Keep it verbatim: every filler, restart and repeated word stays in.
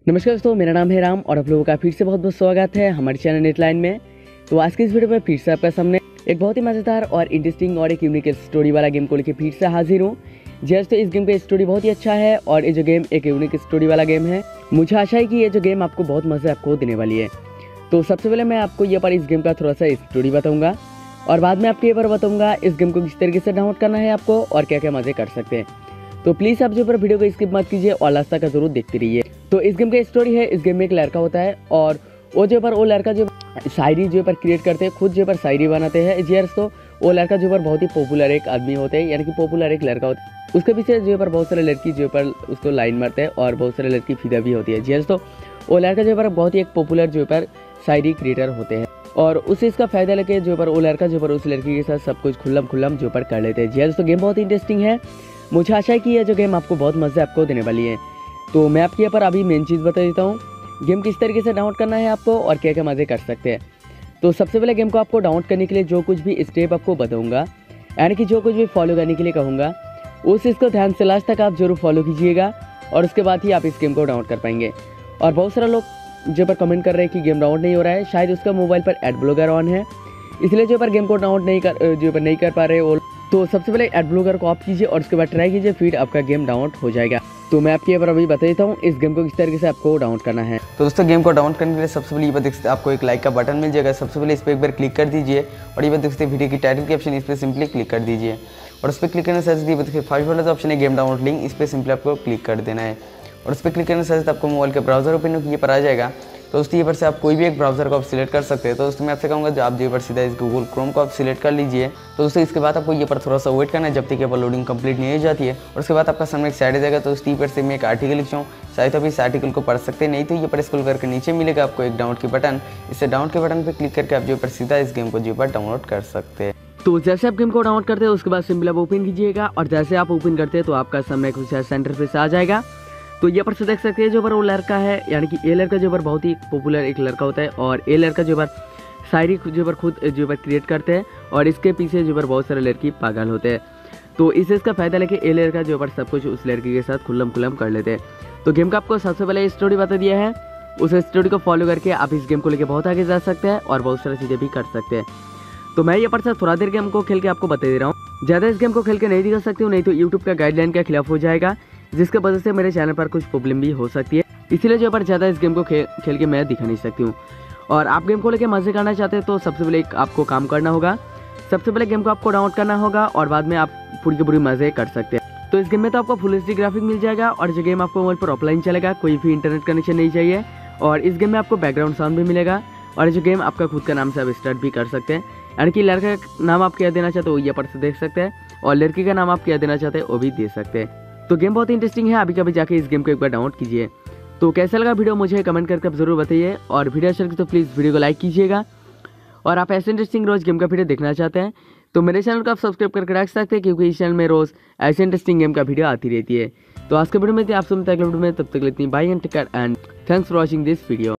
नमस्कार दोस्तों, मेरा नाम है राम और आप लोगों का फिर से बहुत बहुत स्वागत है हमारे चैनल नेटलाइन में। तो आज की इस वीडियो में फिर से आपका सामने एक बहुत ही मज़ेदार और इंटरेस्टिंग और एक यूनिक स्टोरी वाला गेम को लेकर फिर से हाजिर हूँ। जी दोस्तों, इस गेम का स्टोरी बहुत ही अच्छा है और ये जो गेम एक यूनिक स्टोरी वाला गेम है। मुझे आशा है कि ये जो गेम आपको बहुत मज़े आपको देने वाली है। तो सबसे पहले मैं आपको ये पर इस गेम का थोड़ा सा स्टोरी बताऊँगा और बाद में आपको ये पर बताऊँगा इस गेम को किस तरीके से डाउनलोड करना है आपको और क्या क्या मज़े कर सकते हैं। तो प्लीज़ आप जो पर वीडियो को स्किप मत कीजिए और लास्ट तक जरूर देखते रहिए। तो इस गेम का स्टोरी है, इस गेम में एक लड़का होता है और वो जो पर वो लड़का जो शायरी जो पर क्रिएट करते हैं, खुद जो पर शायरी बनाते हैं जी। तो वो लड़का जो पर बहुत ही पॉपुलर एक आदमी होते हैं, यानी कि पॉपुलर एक लड़का होता है। उसके पीछे जो पर बहुत सारे लड़की जो पर उसको लाइन मारते हैं और बहुत सारे लड़की फिदा भी होती है जी। तो वो लड़का जो पर बहुत ही एक पॉपुलर जो पर शायरी क्रिएटर होते हैं और उस इसका फायदा लेके जो पर वो लड़का जो पर उस लड़की के साथ सब कुछ खुल्लम खुल्लम जो पर कर लेते हैं जी। तो गेम बहुत इंटरेस्टिंग है। मुझे आशा है कि यह जो गेम आपको बहुत मज़े आपको देने वाली है। तो मैं आपके यहाँ पर अभी मेन चीज़ बता देता हूँ, गेम किस तरीके से डाउनलोड करना है आपको और क्या क्या मज़े कर सकते हैं। तो सबसे पहले गेम को आपको डाउनलोड करने के लिए जो कुछ भी स्टेप आपको बताऊँगा, यानी कि जो कुछ भी फॉलो करने के लिए कहूँगा, उस इसको ध्यान से लास्ट तक आप जरूर फॉलो कीजिएगा और उसके बाद ही आप इस गेम को डाउनलोड कर पाएंगे। और बहुत सारे लोग जो पर कमेंट कर रहे हैं कि गेम डाउनलोड नहीं हो रहा है, शायद उसका मोबाइल पर एड ब्लॉकर ऑन है, इसलिए जो पर गेम को डाउनलोड नहीं कर जो पर नहीं कर पा रहे वो। तो सबसे पहले एड ब्लॉकर को ऑफ कीजिए और उसके बाद ट्राई कीजिए, फिर आपका गेम डाउनलोड हो जाएगा। तो मैं आपके यहाँ पर अभी बता देता हूँ इस गेम को किस तरीके से आपको डाउनलोड करना है। तो दोस्तों, गेम को डाउनलोड करने के लिए सबसे पहले ये बात देख सकते हैं, आपको एक लाइक का बटन मिल जाएगा। सबसे पहले इस पर एक बार क्लिक कर दीजिए और ये बात देख सकते हैं वीडियो की टाइटल के ऑप्शन, इस पर सिंपली क्लिक कर दीजिए और उस पर क्लिक करने से देखिए फर्स्ट वाला जो ऑप्शन है गेम डाउनलोड लिंक, इस पर सिंपली आपको क्लिक कर देना है और उस पर क्लिक करने से आपको मोबाइल के ब्राउजर ओपन होकर ये पर आ जाएगा। तो दोस्तों, ये पर से आप कोई भी एक ब्राउजर को आप सिलेक्ट कर सकते हैं। तो दोस्तों, मैं आपसे कहूँगा जो आप जो पर सीधा इस गूगल क्रोम को आप सिलेक्ट कर लीजिए। तो दोस्तों, इसके बाद आपको ये पर थोड़ा सा वेट करना है जब तक ये पर लोडिंग कंप्लीट नहीं हो जाती है और उसके बाद आपका सामने एक साइड आ जाएगा। तो उस पर से मैं एक आर्टिकल लिखता हूँ, चाहे तो आप इस आर्टिकल को पढ़ सकते हैं, नहीं तो ये पर स्क्रॉल करके नीचे मिलेगा आपको एक डाउनलोड की बटन। इससे डाउनलोड के बटन पर क्लिक करके आप जो पर सीधा इस गेम को जो पर डाउनलोड कर सकते हैं। तो जैसे आप गेम को डाउनलोड करते हैं उसके बाद सिंपल आप ओपन कीजिएगा और जैसे आप ओपन करते हैं तो आपका सामने कुछ सेंटर पे से आ जाएगा। तो ये पर से देख सकते हैं जो पर वो लड़का है, यानी कि ये लड़का जो पर बहुत ही पॉपुलर एक लड़का होता है और ये लड़का जो पर शायरी जो पर खुद जो पर क्रिएट करते हैं और इसके पीछे जो पर बहुत सारे लड़की पागल होते हैं। तो इस इसका फायदा लेके ये लड़का जो पर सब कुछ उस लड़की के साथ खुल्लम खुल्लम कर लेते हैं। तो गेम का आपको सबसे पहले स्टोरी बता दिया है, उस स्टोरी को फॉलो करके आप इस गेम को लेकर बहुत आगे जा सकते हैं और बहुत सारी चीज़ें भी कर सकते हैं। तो मैं ये पर से थोड़ा देर गेम को खेल के आपको बता दे रहा हूँ, ज़्यादा इस गेम को खेल के नहीं दिखा सकती हूँ, नहीं तो यूट्यूब का गाइडलाइन के खिलाफ हो जाएगा, जिसके वजह से मेरे चैनल पर कुछ प्रॉब्लम भी हो सकती है। इसलिए जो पर ज़्यादा इस गेम को खेल खेल के मैं दिखा नहीं सकती हूँ। और आप गेम को लेके मज़े करना चाहते हैं तो सबसे पहले आपको काम करना होगा, सबसे पहले गेम को आपको डाउनलोड करना होगा और बाद में आप पूरी की पूरी मज़े कर सकते हैं। तो इस गेम में तो आपको फुल एच डी ग्राफिक मिल जाएगा और जो गेम आपको मोबाइल पर ऑफलाइन चलेगा, कोई भी इंटरनेट कनेक्शन नहीं चाहिए और इस गेम में आपको बैकग्राउंड साउंड भी मिलेगा और जो गेम आपका खुद का नाम से आप स्टार्ट भी कर सकते हैं, यानी कि लड़का का नाम आप क्या देना चाहते हो ये पर से देख सकते हैं और लड़की का नाम आप क्या देना चाहते हैं वो भी दे सकते हैं। तो गेम बहुत इंटरेस्टिंग है, अभी कभी जाके इस गेम को एक बार डाउनलोड कीजिए। तो कैसा लगा वीडियो मुझे कमेंट करके आप जरूर बताइए और वीडियो अच्छा लगे तो प्लीज़ वीडियो को लाइक कीजिएगा। और आप ऐसे इंटरेस्टिंग रोज गेम का वीडियो देखना चाहते हैं तो मेरे चैनल को आप सब्सक्राइब करके रख सकते हैं, क्योंकि इस चैनल में रोज़ ऐसे इंटरेस्टिंग गेम का वीडियो आती रहती है। तो आज के वीडियो में थे, आप सब अगले वीडियो में, तब तक लेती bye and take care and thanks for watching this video.